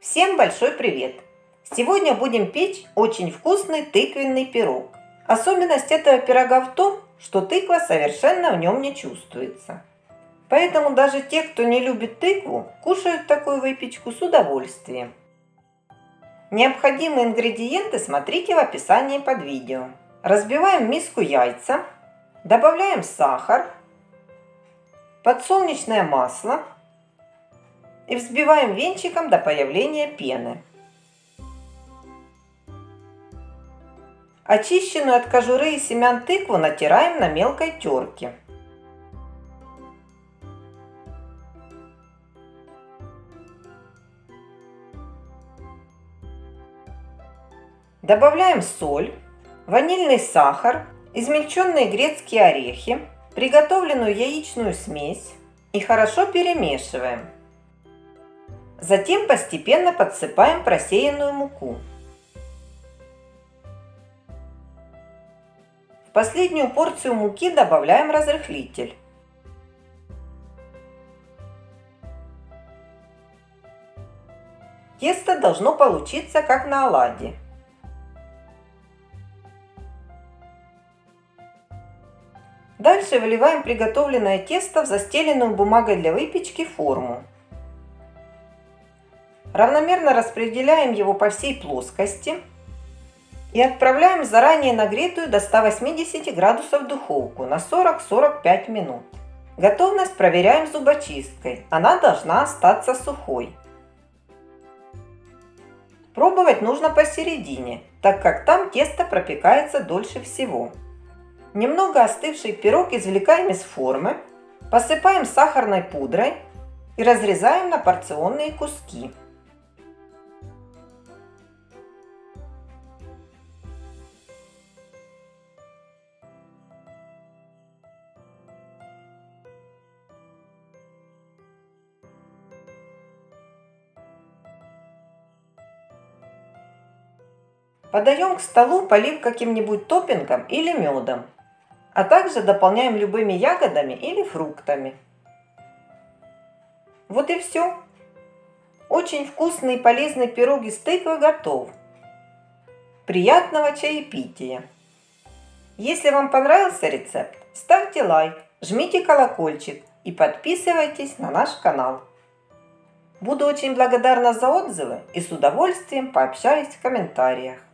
Всем большой привет! Сегодня будем печь очень вкусный тыквенный пирог. Особенность этого пирога в том, что тыква совершенно в нем не чувствуется. Поэтому даже те, кто не любит тыкву, кушают такую выпечку с удовольствием. Необходимые ингредиенты смотрите в описании под видео. Разбиваем в миску яйца, добавляем сахар, подсолнечное масло и взбиваем венчиком до появления пены. Очищенную от кожуры и семян тыкву натираем на мелкой терке. Добавляем соль, ванильный сахар, измельченные грецкие орехи, приготовленную яичную смесь и хорошо перемешиваем. Затем постепенно подсыпаем просеянную муку. В последнюю порцию муки добавляем разрыхлитель. Тесто должно получиться как на оладьи. Дальше выливаем приготовленное тесто в застеленную бумагой для выпечки форму. Равномерно распределяем его по всей плоскости и отправляем в заранее нагретую до 180 градусов духовку на 40-45 минут. Готовность проверяем зубочисткой, она должна остаться сухой. Пробовать нужно посередине, так как там тесто пропекается дольше всего. Немного остывший пирог извлекаем из формы, посыпаем сахарной пудрой и разрезаем на порционные куски. Подаем к столу, полив каким-нибудь топпингом или медом, а также дополняем любыми ягодами или фруктами. Вот и все. Очень вкусный и полезный пирог из тыквы готов. Приятного чаепития! Если вам понравился рецепт, ставьте лайк, жмите колокольчик и подписывайтесь на наш канал. Буду очень благодарна за отзывы и с удовольствием пообщаюсь в комментариях.